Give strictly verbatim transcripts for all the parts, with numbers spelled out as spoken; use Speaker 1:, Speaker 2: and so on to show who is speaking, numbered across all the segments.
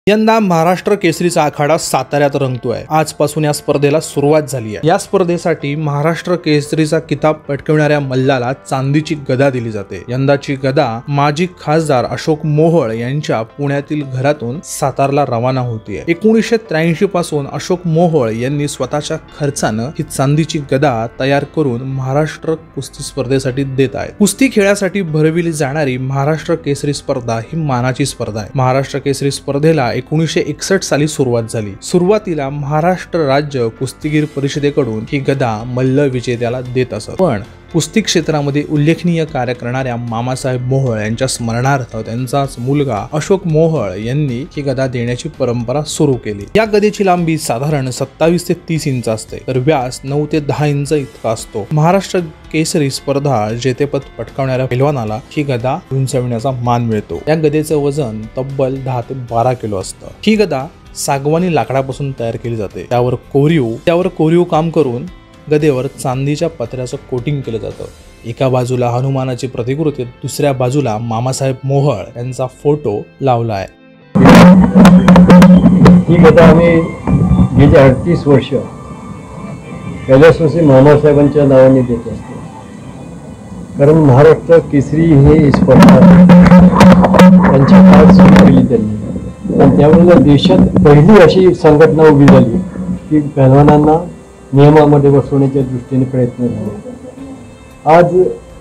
Speaker 1: यंदा महाराष्ट्र केसरीचा आखाडा साताऱ्यात रंगतोय। आजपासून या स्पर्धेला सुरुवात झाली आहे। या स्पर्धेसाठी महाराष्ट्र केसरीचा किताब पटकावणाऱ्या मल्लाला चांदीची गदा दिली जाते। यंदाची गदा माजी खासदार अशोक मोहोळ यांच्या पुण्यातील घरातून सातारला रवाना होतीये। एकोणीसशे त्र्याऐंशी पासून अशोक मोहोळ यांनी स्वतःच्या खर्चानं ही चांदीची गदा तयार करून महाराष्ट्र कुस्ती स्पर्धेसाठी देत आहेत। कुस्ती खेळासाठी भरविली जाणारी महाराष्ट्र केसरी स्पर्धा ही मानाची स्पर्धा आहे। महाराष्ट्र केसरी स्पर्धेला एकोणीसशे एकसष्ट साली सुरुवात झाली। सुरुवातीला महाराष्ट्र राज्य कुस्तीगीर परिषदेकडून ही गदा मल्ल विजेत्याला देत असत, पण कुस्ती क्षेत्रामध्ये उल्लेखनीय कार्य करणाऱ्या मामासाहेब मोहोळ यांच्या स्मरणार्थ त्यांचाच मुलगा अशोक मोहोळ यांनी ही गदा देण्याची परंपरा सुरू केली। या गदेची लांबी साधारण सत्तावीस ते तीस इंच असते, तर व्यास नऊ ते दहा इंच इतका असतो। महाराष्ट्र केसरी स्पर्धा जेतेपद पटकावणाऱ्या पैलवानाला ही गदा उंचावण्याचा मान मिळतो। या गदेचं वजन तब्बल दहा ते बारा किलो असतं। ही गदा सागवानी लाकडापासून तयार केली जाते। त्यावर कोरीव त्यावर कोरीव काम करून गदेवर चांदीच्या पत्र्याचं कोटिंग केलं जातं। एका बाजूला हनुमानाची प्रतिकृती, दुसऱ्या बाजूला मामासाहेब मोहोळ यांचा फोटो लावला आहे।
Speaker 2: ही गदा आम्ही गेली अडतीस वर्ष कैलासवासी मामासाहेबांच्या नावाने देत असतो, कारण महाराष्ट्र केसरी ही स्पर्धा त्यांच्या काळात सुरू केली त्यांनी, आणि त्यावेळेला देशात पहिली अशी संघटना उभी झाली की पहलवानांना नियमामध्ये बसवण्याच्या दृष्टीने प्रयत्न झाले। आज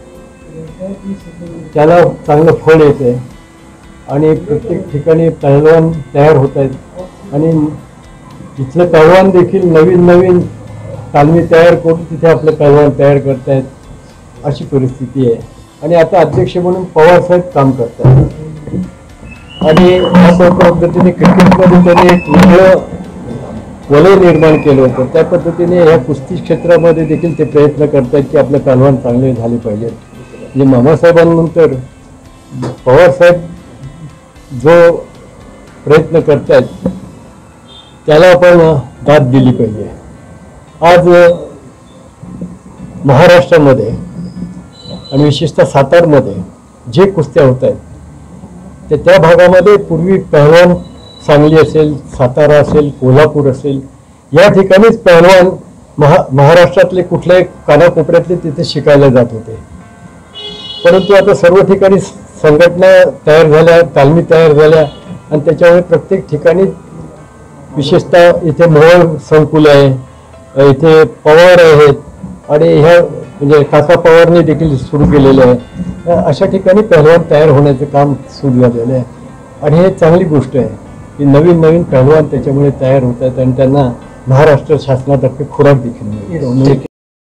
Speaker 2: त्याला चांगलं फळ येत आहे आणि प्रत्येक ठिकाणी पहलवान तयार होत आहेत आणि इथले पहलवान देखील नवीन नवीन तालमी तयार करून तिथे आपले पहलवान तयार करतायत, अशी परिस्थिती आहे। आणि आता अध्यक्ष म्हणून पवार साहेब काम करतात आणि या पद्धतीने क्रिकेटमध्ये त्यांनी एक वेगळं वलय निर्माण केलं होतं। त्या पद्धतीने ह्या कुस्ती क्षेत्रामध्ये देखील ते प्रयत्न करतात की आपले पहलवान चांगले झाले पाहिजेत। म्हणजे मामासाहेबांनंतर पवारसाहेब जो प्रयत्न करतायत त्याला आपण दाद दिली पाहिजे। आज महाराष्ट्रामध्ये आणि विशेषतः सातारमध्ये जे कुस्त्या होत आहेत ते त्या भागामध्ये पूर्वी पहलवान सांगली असेल, सातारा असेल, कोल्हापूर असेल, या ठिकाणीच पहलवान महा महाराष्ट्रातले कुठल्याही कानाकोपऱ्यातले तिथे शिकायला जात होते। परंतु आता सर्व ठिकाणी संघटना तयार झाल्या, तालमी तयार झाल्या आणि त्याच्यामुळे प्रत्येक ठिकाणी विशेषतः इथे मोहोळ संकुल आहे, इथे पवार आहेत आणि ह्या म्हणजे काका पवारने देखील सुरू केलेलं आहे। अशा ठिकाणी पहलवान तयार होण्याचं काम सुरू झालेलं आहे आणि हे चांगली गोष्ट आहे की नवीन नवीन पहलवान त्याच्यामुळे तयार होत आहेत आणि त्यांना महाराष्ट्र शासनातर्फे खुराक देखील मिळते।